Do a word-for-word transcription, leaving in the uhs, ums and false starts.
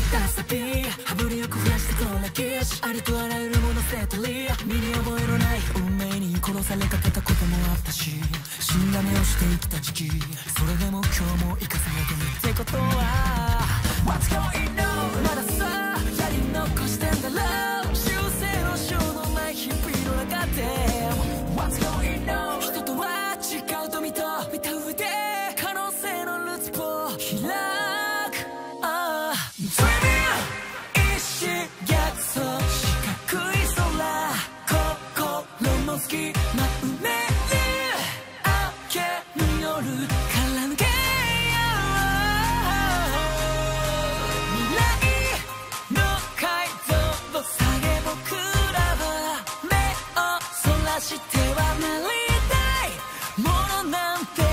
ったらサビ羽振りよく増やしてこの歴史ありとあらゆるものセットリー身に覚えのない運命に殺されかけたこともあったし死んだ目をして生きた時期それでも今日も生かされてるってことは What's going on まださやり残してんだろう修正のしようのない日々の中で What's going on 人とは違うと見た見た上で可能性のルーツを開く Dreaming 一心逆走四角い空心の隙間埋める明けぬ夜から抜けしてはなりたいものなんて